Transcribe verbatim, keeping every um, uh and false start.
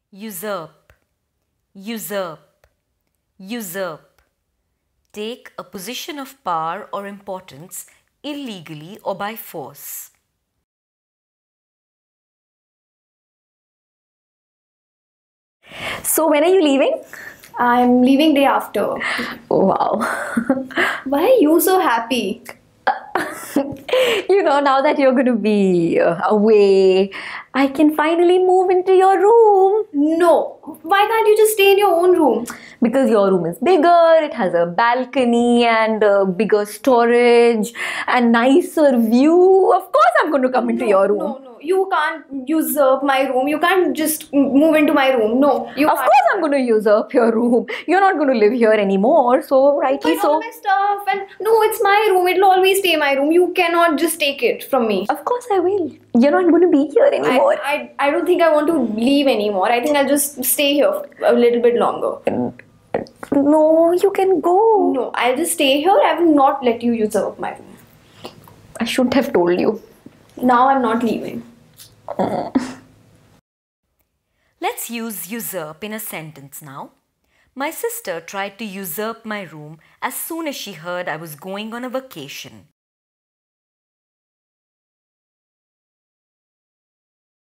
Usurp, usurp, usurp. Take a position of power or importance illegally or by force. So when are you leaving? I'm leaving day after. Oh, wow. Why are you so happy? You know, now that you're going to be uh, away, I can finally move into your room. No. Why can't you just stay in your own room? Because your room is bigger, it has a balcony and a bigger storage and nicer view. Of course I'm going to come into no, your room. No, no. You can't usurp my room. You can't just move into my room. No. You of can't. course I'm going to usurp your room. You're not going to live here anymore, so rightly But so. all my stuff and no, it's my room. It'll always stay my room. You cannot just take it from me. Of course I will. You're not going to be here anymore. I, I, I don't think I want to leave anymore. I think I'll just stay here a little bit longer. No, you can go. No, I'll just stay here. I will not let you usurp my room. I shouldn't have told you. Now I'm not leaving. Let's use usurp in a sentence now. My sister tried to usurp my room as soon as she heard I was going on a vacation.